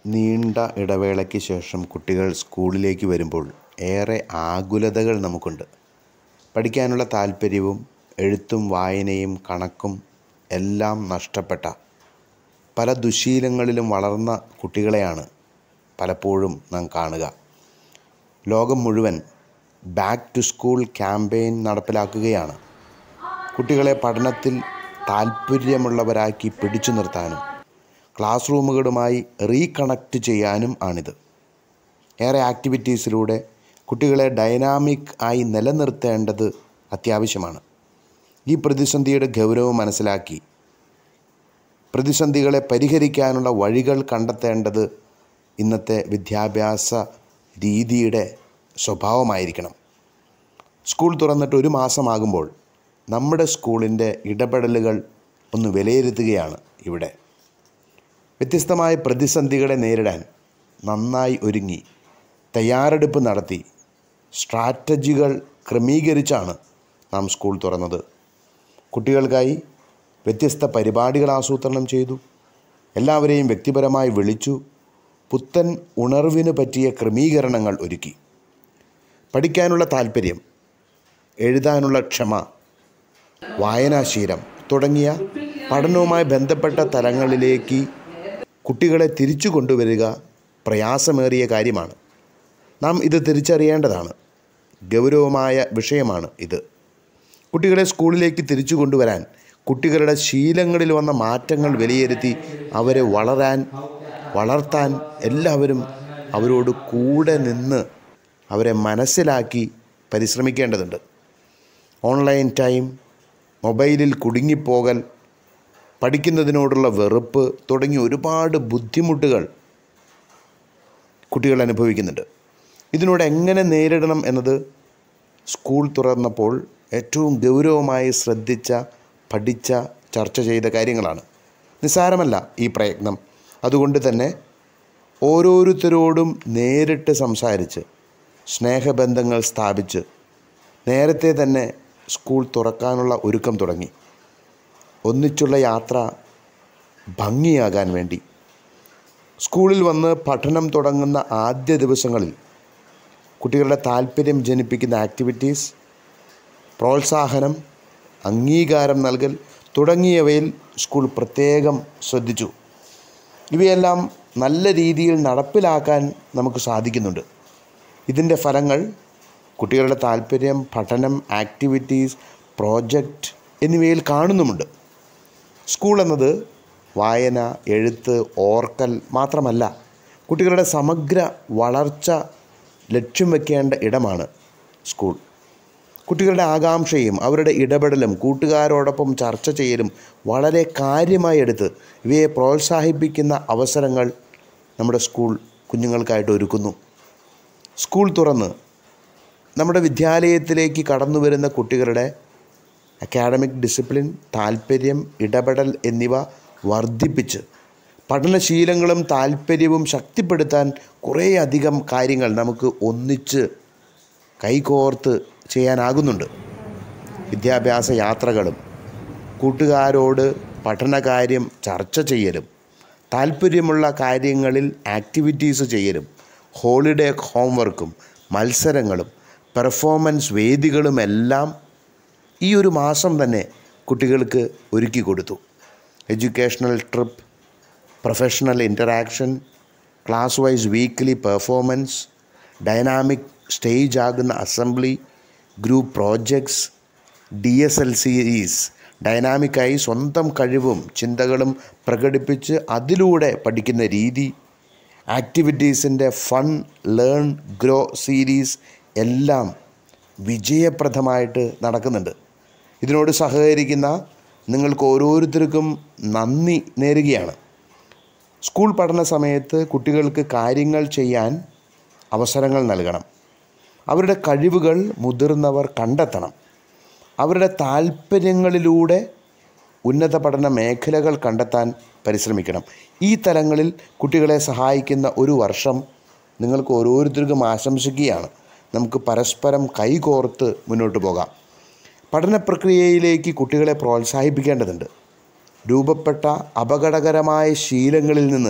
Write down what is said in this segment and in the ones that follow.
നീണ്ട ഇടവേളയ്ക്ക് ശേഷം കുട്ടികൾ സ്കൂളിലേക്ക് വരുമ്പോൾ ഏറെ ആകുലതകൾ നമുക്കുണ്ട്. പഠിക്കാനുള്ള താല്പര്യവും എഴുത്തും വായനയും കണക്കും എല്ലാം നഷ്ടപ്പെട്ട പല ദുശ്ശീലങ്ങളിലും വളർന്ന കുട്ടികളെയാണ് പലപ്പോഴും നാം കാണുക. ലോകം മുഴുവൻ ബാക്ക് ടു സ്കൂൾ ക്യാമ്പയിൻ നടപ്പിലാക്കുകയാണ്. കുട്ടികളെ പഠനത്തിൽ താല്പര്യമുള്ളവരാക്കി പിടിച്ചു നിർത്താനും ക്ലാസ് റൂമുകളുമായി റീകണക്റ്റ് ചെയ്യാനും ആണിത്. ഏറെ ആക്ടിവിറ്റീസിലൂടെ കുട്ടികളെ ഡൈനാമിക് ആയി നിലനിർത്തേണ്ടത് അത്യാവശ്യമാണ്. ഈ പ്രതിസന്ധിയുടെ ഗൗരവം മനസ്സിലാക്കി പ്രതിസന്ധികളെ പരിഹരിക്കാനുള്ള വഴികൾ കണ്ടെത്തേണ്ടത് ഇന്നത്തെ വിദ്യാഭ്യാസ രീതിയുടെ സ്വഭാവമായിരിക്കണം. സ്കൂൾ തുറന്നിട്ട് 1 മാസമാകുമ്പോൾ നമ്മുടെ സ്കൂളിൻ്റെ ഇടപെടലുകൾ ഒന്ന് വിലയിരുത്തുകയാണ് ഇവിടെ. വ്യത്യസ്തമായ പ്രതിസന്ധികളെ നേരിടാൻ നന്നായി ഒരുങ്ങി തയ്യാറെടുപ്പ് നടത്തി സ്ട്രാറ്റജികൾ ക്രമീകരിച്ചാണ് നാം സ്കൂൾ തുറന്നത്. കുട്ടികൾക്കായി വ്യത്യസ്ത പരിപാടികൾ ആസൂത്രണം ചെയ്തു. എല്ലാവരെയും വ്യക്തിപരമായി വിളിച്ചു. പുത്തൻ ഉണർവിന് പറ്റിയ ക്രമീകരണങ്ങൾ ഒരുക്കി. പഠിക്കാനുള്ള താല്പര്യം, എഴുതാനുള്ള ക്ഷമ, വായനാശീലം തുടങ്ങിയ പഠനവുമായി ബന്ധപ്പെട്ട തലങ്ങളിലേക്ക് കുട്ടികളെ തിരിച്ചു കൊണ്ടുവരിക പ്രയാസമേറിയ കാര്യമാണ്. നാം ഇത് തിരിച്ചറിയേണ്ടതാണ്. ഗൗരവമായ വിഷയമാണ് ഇത്. കുട്ടികളെ സ്കൂളിലേക്ക് തിരിച്ചു കൊണ്ടുവരാൻ കുട്ടികളുടെ ശീലങ്ങളിൽ വന്ന മാറ്റങ്ങൾ വിലയിരുത്തി അവരെ വളർത്താൻ എല്ലാവരും അവരോട് കൂടെ നിന്ന് അവരെ മനസ്സിലാക്കി പരിശ്രമിക്കേണ്ടതുണ്ട്. ഓൺലൈൻ ടൈം, മൊബൈലിൽ കുടുങ്ങിപ്പോകൽ, പഠിക്കുന്നതിനോടുള്ള വെറുപ്പ് തുടങ്ങി ഒരുപാട് ബുദ്ധിമുട്ടുകൾ കുട്ടികൾ അനുഭവിക്കുന്നുണ്ട്. ഇതിനോട് എങ്ങനെ നേരിടണം എന്നത് സ്കൂൾ തുറന്നപ്പോൾ ഏറ്റവും ഗൗരവമായി ശ്രദ്ധിച്ച, പഠിച്ച, ചർച്ച ചെയ്ത കാര്യങ്ങളാണ്. നിസ്സാരമല്ല ഈ പ്രയത്നം. അതുകൊണ്ട് തന്നെ ഓരോരുത്തരോടും നേരിട്ട് സംസാരിച്ച് സ്നേഹബന്ധങ്ങൾ സ്ഥാപിച്ച് നേരത്തെ തന്നെ സ്കൂൾ തുറക്കാനുള്ള ഒരുക്കം തുടങ്ങി. ഒന്നിച്ചുള്ള യാത്ര ഭംഗിയാകാൻ വേണ്ടി സ്കൂളിൽ വന്ന് പഠനം തുടങ്ങുന്ന ആദ്യ ദിവസങ്ങളിൽ കുട്ടികളുടെ താല്പര്യം ജനിപ്പിക്കുന്ന ആക്ടിവിറ്റീസ്, പ്രോത്സാഹനം, അംഗീകാരം നൽകൽ തുടങ്ങിയവയിൽ സ്കൂൾ പ്രത്യേകം ശ്രദ്ധിച്ചു. ഇവയെല്ലാം നല്ല രീതിയിൽ നടപ്പിലാക്കാൻ നമുക്ക് സാധിക്കുന്നുണ്ട്. ഇതിൻ്റെ ഫലങ്ങൾ കുട്ടികളുടെ താല്പര്യം, പഠനം, ആക്ടിവിറ്റീസ്, പ്രോജക്റ്റ് എന്നിവയിൽ കാണുന്നുമുണ്ട്. സ്കൂൾ എന്നത് വായന, എഴുത്ത്, ഓർക്കൽ മാത്രമല്ല, കുട്ടികളുടെ സമഗ്ര വളർച്ച ലക്ഷ്യം വയ്ക്കേണ്ട ഇടമാണ് സ്കൂൾ. കുട്ടികളുടെ ആകാംക്ഷയും അവരുടെ ഇടപെടലും കൂട്ടുകാരോടൊപ്പം ചർച്ച ചെയ്യലും വളരെ കാര്യമായി എടുത്ത് ഇവയെ പ്രോത്സാഹിപ്പിക്കുന്ന അവസരങ്ങൾ നമ്മുടെ സ്കൂൾ കുഞ്ഞുങ്ങൾക്കായിട്ട് ഒരുക്കുന്നു. സ്കൂൾ തുറന്ന് നമ്മുടെ വിദ്യാലയത്തിലേക്ക് കടന്നു വരുന്ന കുട്ടികളുടെ അക്കാഡമിക് ഡിസിപ്ലിൻ, താല്പര്യം, ഇടപെടൽ എന്നിവ വർദ്ധിപ്പിച്ച് പഠനശീലങ്ങളും താല്പര്യവും ശക്തിപ്പെടുത്താൻ കുറേയധികം കാര്യങ്ങൾ നമുക്ക് ഒന്നിച്ച് കൈകോർത്ത് ചെയ്യാനാകുന്നുണ്ട്. വിദ്യാഭ്യാസ യാത്രകളും കൂട്ടുകാരോട് പഠനകാര്യം ചർച്ച ചെയ്യലും, താല്പര്യമുള്ള കാര്യങ്ങളിൽ ആക്ടിവിറ്റീസ് ചെയ്യലും, ഹോളിഡേ ഹോംവർക്കും മത്സരങ്ങളും പെർഫോമൻസ് വേദികളുമെല്ലാം ഈ 1 മാസം തന്നെ കുട്ടികൾക്ക് ഒരുക്കി കൊടുത്തു. Educational trip, professional interaction, class wise weekly performance, dynamic stage ആകുന്ന assembly, group projects, DSL series, ഡൈനാമിക്കായി സ്വന്തം കഴിവും ചിന്തകളും പ്രകടിപ്പിച്ച് അതിലൂടെ പഠിക്കുന്ന രീതി, ആക്ടിവിറ്റീസിൻ്റെ ഫൺ, ലേൺ, ഗ്രോ സീരീസ് എല്ലാം വിജയപ്രദമായിട്ട് നടക്കുന്നുണ്ട്. ഇതിനോട് സഹകരിക്കുന്ന നിങ്ങൾക്ക് ഓരോരുത്തർക്കും നന്ദി നേരുകയാണ്. സ്കൂൾ പഠന സമയത്ത് കുട്ടികൾക്ക് കാര്യങ്ങൾ ചെയ്യാൻ അവസരങ്ങൾ നൽകണം. അവരുടെ കഴിവുകൾ മുതിർന്നവർ കണ്ടെത്തണം. അവരുടെ താല്പര്യങ്ങളിലൂടെ ഉന്നത പഠന മേഖലകൾ കണ്ടെത്താൻ പരിശ്രമിക്കണം. ഈ തലങ്ങളിൽ കുട്ടികളെ സഹായിക്കുന്ന 1 വർഷം നിങ്ങൾക്ക് ഓരോരുത്തർക്കും ആശംസിക്കുകയാണ്. നമുക്ക് പരസ്പരം കൈകോർത്ത് മുന്നോട്ട് പോകാം. പഠന പ്രക്രിയയിലേക്ക് കുട്ടികളെ പ്രോത്സാഹിപ്പിക്കേണ്ടതുണ്ട്. രൂപപ്പെട്ട അപകടകരമായ ശീലങ്ങളിൽ നിന്ന്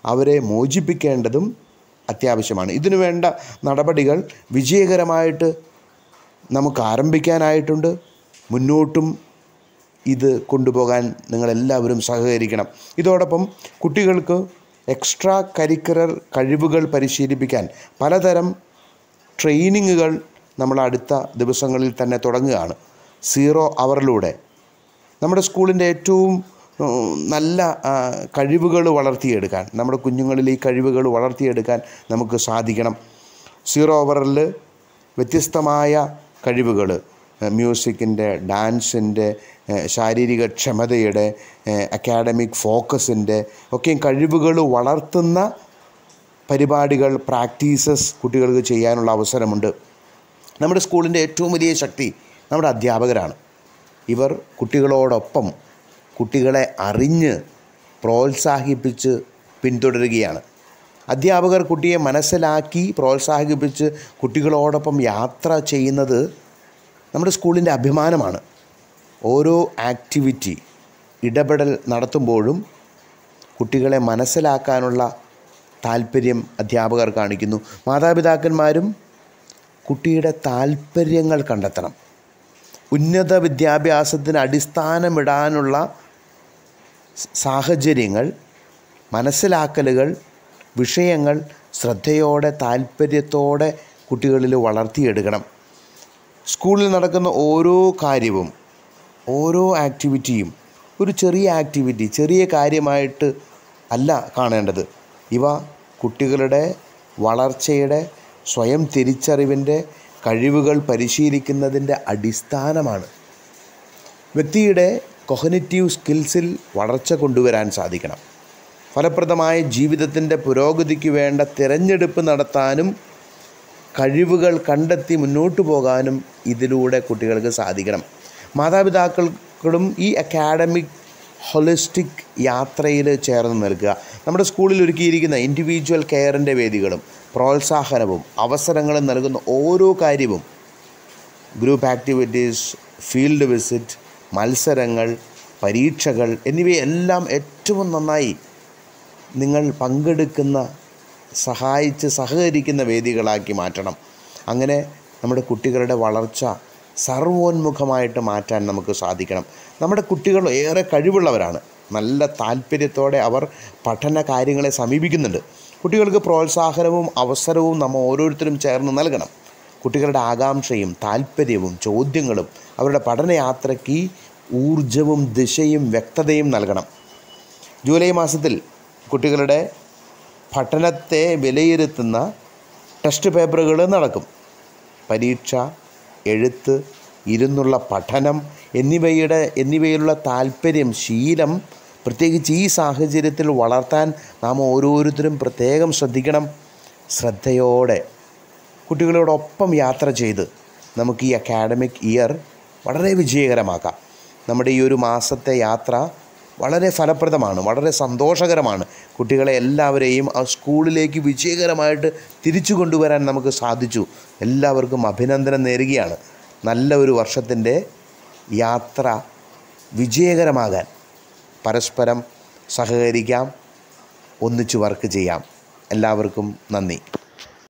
അവരെ മോചിപ്പിക്കേണ്ടതും അത്യാവശ്യമാണ്. ഇതിനു വേണ്ട നടപടികൾ വിജയകരമായിട്ട് നമുക്ക് ആരംഭിക്കാനായിട്ടുണ്ട്. മുന്നോട്ടും ഇത് കൊണ്ടുപോകാൻ നിങ്ങളെല്ലാവരും സഹകരിക്കണം. ഇതോടൊപ്പം കുട്ടികൾക്ക് എക്സ്ട്രാ കരിക്കുലർ കഴിവുകൾ പരിശീലിപ്പിക്കാൻ പലതരം ട്രെയിനിങ്ങുകൾ നമ്മൾ അടുത്ത ദിവസങ്ങളിൽ തന്നെ തുടങ്ങുകയാണ്. 0 അവറിലൂടെ നമ്മുടെ സ്കൂളിൻ്റെ ഏറ്റവും നല്ല കഴിവുകൾ വളർത്തിയെടുക്കാൻ, നമ്മുടെ കുഞ്ഞുങ്ങളിൽ ഈ കഴിവുകൾ വളർത്തിയെടുക്കാൻ നമുക്ക് സാധിക്കണം. 0 അവറിൽ വ്യത്യസ്തമായ കഴിവുകൾ, മ്യൂസിക്കിൻ്റെ, ഡാൻസിൻ്റെ, ശാരീരിക ക്ഷമതയുടെ, അക്കാഡമിക് ഫോക്കസിൻ്റെ ഒക്കെയും കഴിവുകൾ വളർത്തുന്ന പരിപാടികൾ, പ്രാക്ടീസസ് കുട്ടികൾക്ക് ചെയ്യാനുള്ള അവസരമുണ്ട്. നമ്മുടെ സ്കൂളിൻ്റെ ഏറ്റവും വലിയ ശക്തി നമ്മുടെ അധ്യാപകരാണ്. ഇവർ കുട്ടികളോടൊപ്പം കുട്ടികളെ അറിഞ്ഞ് പ്രോത്സാഹിപ്പിച്ച് പിന്തുടരുകയാണ്. അധ്യാപകർ കുട്ടിയെ മനസ്സിലാക്കി പ്രോത്സാഹിപ്പിച്ച് കുട്ടികളോടൊപ്പം യാത്ര ചെയ്യുന്നത് നമ്മുടെ സ്കൂളിൻ്റെ അഭിമാനമാണ്. ഓരോ ആക്ടിവിറ്റി, ഇടപെടൽ നടത്തുമ്പോഴും കുട്ടികളെ മനസ്സിലാക്കാനുള്ള താല്പര്യം അധ്യാപകർ കാണിക്കുന്നു. മാതാപിതാക്കന്മാരും കുട്ടിയുടെ താല്പര്യങ്ങൾ കണ്ടെത്തണം. ഉന്നത വിദ്യാഭ്യാസത്തിന് അടിസ്ഥാനമിടാനുള്ള സാഹചര്യങ്ങൾ, മനസ്സിലാക്കലുകൾ, വിഷയങ്ങൾ ശ്രദ്ധയോടെ താല്പര്യത്തോടെ കുട്ടികളിൽ വളർത്തിയെടുക്കണം. സ്കൂളിൽ നടക്കുന്ന ഓരോ കാര്യവും, ഓരോ ആക്ടിവിറ്റിയും ഒരു ചെറിയ ആക്ടിവിറ്റി, ചെറിയ കാര്യമായിട്ട് അല്ല കാണേണ്ടത്. ഇവ കുട്ടികളുടെ വളർച്ചയുടെ, സ്വയം തിരിച്ചറിവിൻ്റെ, കഴിവുകൾ പരിശീലിക്കുന്നതിൻ്റെ അടിസ്ഥാനമാണ്. വ്യക്തിയുടെ കോഗ്നിറ്റീവ് സ്കിൽസിൽ വളർച്ച കൊണ്ടുവരാൻ സാധിക്കണം. ഫലപ്രദമായ ജീവിതത്തിൻ്റെ പുരോഗതിക്ക് വേണ്ട തിരഞ്ഞെടുപ്പ് നടത്താനും കഴിവുകൾ കണ്ടെത്തി മുന്നോട്ട് പോകാനും ഇതിലൂടെ കുട്ടികൾക്ക് സാധിക്കണം. മാതാപിതാക്കളും ഈ അക്കാഡമിക് ഹോളിസ്റ്റിക് യാത്രയിൽ ചേർന്ന് നിൽക്കുക. നമ്മുടെ സ്കൂളിൽ ഒരുക്കിയിരിക്കുന്ന ഇൻഡിവിജ്വൽ കെയറിൻ്റെ വേദികളും പ്രോത്സാഹനവും അവസരങ്ങളും നൽകുന്ന ഓരോ കാര്യവും, ഗ്രൂപ്പ് ആക്ടിവിറ്റീസ്, ഫീൽഡ് വിസിറ്റ്, മത്സരങ്ങൾ, പരീക്ഷകൾ എന്നിവയെല്ലാം ഏറ്റവും നന്നായി നിങ്ങൾ പങ്കെടുക്കുന്ന, സഹകരിക്കുന്ന വേദികളാക്കി മാറ്റണം. അങ്ങനെ നമ്മുടെ കുട്ടികളുടെ വളർച്ച സർവോന്മുഖമായിട്ട് മാറ്റാൻ നമുക്ക് സാധിക്കണം. നമ്മുടെ കുട്ടികൾ ഏറെ കഴിവുള്ളവരാണ്. നല്ല താല്പര്യത്തോടെ അവർ പഠന കാര്യങ്ങളെ സമീപിക്കുന്നുണ്ട്. കുട്ടികൾക്ക് പ്രോത്സാഹനവും അവസരവും നമ്മൾ ഓരോരുത്തരും ചേർന്ന് നൽകണം. കുട്ടികളുടെ ആകാംക്ഷയും താല്പര്യവും ചോദ്യങ്ങളും അവരുടെ പഠനയാത്രയ്ക്ക് ഊർജവും ദിശയും വ്യക്തതയും നൽകണം. ജൂലൈ മാസത്തിൽ കുട്ടികളുടെ പഠനത്തെ വിലയിരുത്തുന്ന ടെസ്റ്റ് പേപ്പറുകൾ നടക്കും. പരീക്ഷ, എഴുത്ത്, ഇരുന്നുള്ള പഠനം എന്നിവയിലുള്ള താല്പര്യം, ശീലം പ്രത്യേകിച്ച് ഈ സാഹചര്യത്തിൽ വളർത്താൻ നാം ഓരോരുത്തരും പ്രത്യേകം ശ്രദ്ധിക്കണം. ശ്രദ്ധയോടെ കുട്ടികളോടൊപ്പം യാത്ര ചെയ്ത് നമുക്ക് ഈ അക്കാഡമിക് ഇയർ വളരെ വിജയകരമാക്കാം. നമ്മുടെ ഈ ഒരു മാസത്തെ യാത്ര വളരെ ഫലപ്രദമാണ്, വളരെ സന്തോഷകരമാണ്. കുട്ടികളെ എല്ലാവരെയും ആ സ്കൂളിലേക്ക് വിജയകരമായിട്ട് തിരിച്ചു കൊണ്ടുവരാൻ നമുക്ക് സാധിച്ചു. എല്ലാവർക്കും അഭിനന്ദനം നേരുകയാണ്. നല്ല ഒരു വർഷത്തിൻ്റെ യാത്ര വിജയകരമാകാൻ പരസ്പരം സഹകരിക്കാം, ഒന്നിച്ച് വർക്ക് ചെയ്യാം. എല്ലാവർക്കും നന്ദി.